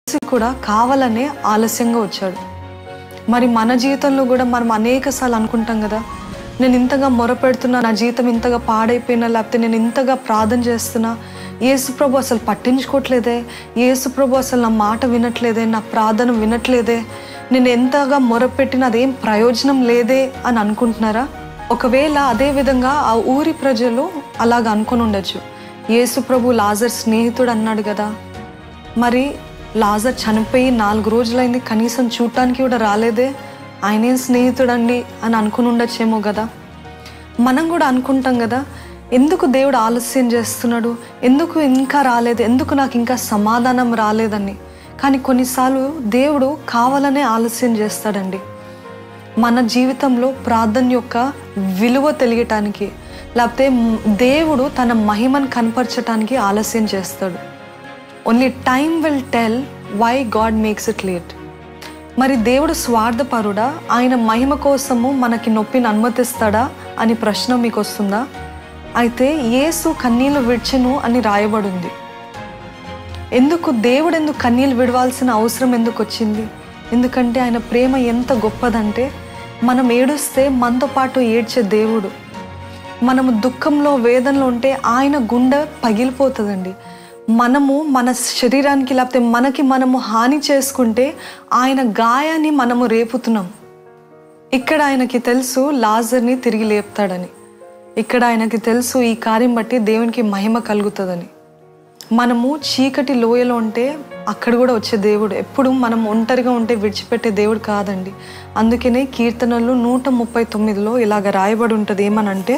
కూడా కావాలనే ఆలస్యంగా వచ్చాడు. మరి మన జీవితంలో కూడా మనం అనేకసార్లు అనుకుంటాం కదా, నేను ఇంతగా మొరపెడుతున్నా, నా జీవితం ఇంతగా పాడైపోయినా, లేకపోతే నేను ఇంతగా ప్రార్థన చేస్తున్నా, యేసుప్రభు అసలు పట్టించుకోవట్లేదే, యేసుప్రభు అసలు నా మాట వినట్లేదే, నా ప్రార్థన వినట్లేదే, నేను ఎంతగా మొరపెట్టినా అదేం ప్రయోజనం లేదే అని అనుకుంటున్నారా? ఒకవేళ అదే విధంగా ఆ ఊరి ప్రజలు అలాగ అనుకుని ఉండొచ్చు. యేసుప్రభు లాజర్ స్నేహితుడు అన్నాడు కదా, మరి లాజర్ చనిపోయి 4 రోజులైంది, కనీసం చూడటానికి కూడా రాలేదే, ఆయనేం స్నేహితుడండి అని అనుకుని ఉండొచ్చేమో కదా. మనం కూడా అనుకుంటాం కదా, ఎందుకు దేవుడు ఆలస్యం చేస్తున్నాడు, ఎందుకు ఇంకా రాలేదు, ఎందుకు నాకు ఇంకా సమాధానం రాలేదని. కానీ కొన్నిసార్లు దేవుడు కావాలనే ఆలస్యం చేస్తాడండి. మన జీవితంలో ప్రార్థన యొక్క విలువ తెలియటానికి, లేకపోతే దేవుడు తన మహిమను కనపరచటానికి ఆలస్యం చేస్తాడు. Only time will tell why God makes it late. మరి దేవుడు స్వార్థపరుడా, ఆయన మహిమ కోసము మనకి నొప్పిని అనుమతిస్తాడా అని ప్రశ్న మీకు వస్తుందా? అయితే యేసు కన్నీళ్లు విడిచెను అని రాయబడింది. దేవుడు ఎందుకు కన్నీళ్ళు విడవాల్సిన అవసరం ఎందుకు వచ్చింది? ఎందుకంటే ఆయన ప్రేమ ఎంత గొప్పదంటే, మనం ఏడుస్తే మనతో పాటు ఏడ్చే దేవుడు. మనము దుఃఖంలో వేదనలో ఉంటే ఆయన గుండె పగిలిపోతుందండి. మనము మన శరీరానికి, లేకపోతే మనకి మనము హాని చేసుకుంటే ఆయన గాయాన్ని మనము రేపుతున్నాం. ఇక్కడ ఆయనకి తెలుసు లాజర్ని తిరిగి లేపుతాడని. ఇక్కడ ఆయనకి తెలుసు ఈ కార్యం బట్టి దేవునికి మహిమ కలుగుతుందని. మనము చీకటి లోయలో ఉంటే అక్కడ కూడా వచ్చే దేవుడు. ఎప్పుడు మనం ఒంటరిగా ఉంటే విడిచిపెట్టే దేవుడు కాదండి. అందుకనే కీర్తనలు 139లో ఇలాగ రాయబడి ఉంటుంది, ఏమనంటే,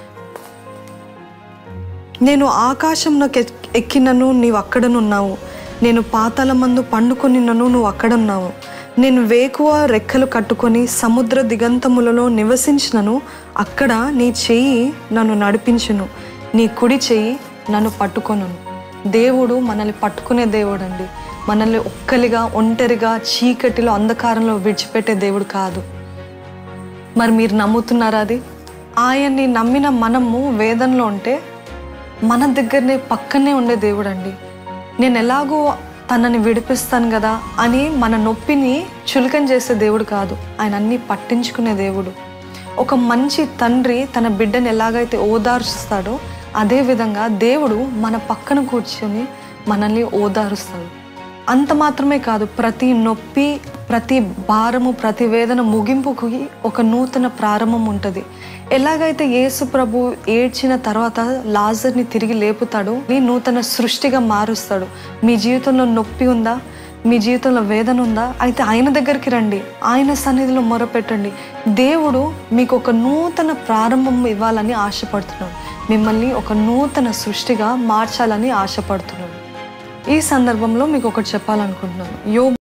నేను ఆకాశంలోకి ఎక్కినను నీవు అక్కడనున్నావు, నేను పాతాళమందు పండుకొనినను నువ్వు అక్కడున్నావు, నేను వేకువ రెక్కలు కట్టుకొని సముద్ర దిగంతములలో నివసించినను అక్కడ నీ చెయ్యి నన్ను నడిపించును, నీ కుడి చెయ్యి నన్ను పట్టుకొనును. దేవుడు మనల్ని పట్టుకునే దేవుడు అండి. మనల్ని ఒక్కలిగా ఒంటరిగా చీకటిలో అంధకారంలో విడిచిపెట్టే దేవుడు కాదు. మరి మీరు నమ్ముతున్నారా అది? ఆయన్ని నమ్మిన మనము వేదనలో ఉంటే మన దగ్గరనే పక్కనే ఉండే దేవుడు అండి. నేను ఎలాగో తనని విడిపిస్తాను కదా అని మన నొప్పిని చులకన చేసే దేవుడు కాదు. ఆయన అన్నీ పట్టించుకునే దేవుడు. ఒక మంచి తండ్రి తన బిడ్డను ఎలాగైతే ఓదార్చుస్తాడో అదేవిధంగా దేవుడు మన పక్కన కూర్చొని మనల్ని ఓదారుస్తాడు. అంత మాత్రమే కాదు, ప్రతి నొప్పి, ప్రతి భారము, ప్రతి వేదన ముగింపుకి ఒక నూతన ప్రారంభం ఉంటుంది. ఎలాగైతే యేసు ప్రభు ఏడ్చిన తర్వాత లాజర్ని తిరిగి లేపుతాడో నీ నూతన సృష్టిగా మారుస్తాడు. మీ జీవితంలో నొప్పి ఉందా, మీ జీవితంలో వేదన ఉందా, అయితే ఆయన దగ్గరికి రండి, ఆయన సన్నిధిలో మొరపెట్టండి. దేవుడు మీకు ఒక నూతన ప్రారంభం ఇవ్వాలని ఆశపడుతున్నాడు. మిమ్మల్ని ఒక నూతన సృష్టిగా మార్చాలని ఆశపడుతున్నాడు. ఈ సందర్భంలో మీకు ఒకటి చెప్పాలనుకుంటున్నాను.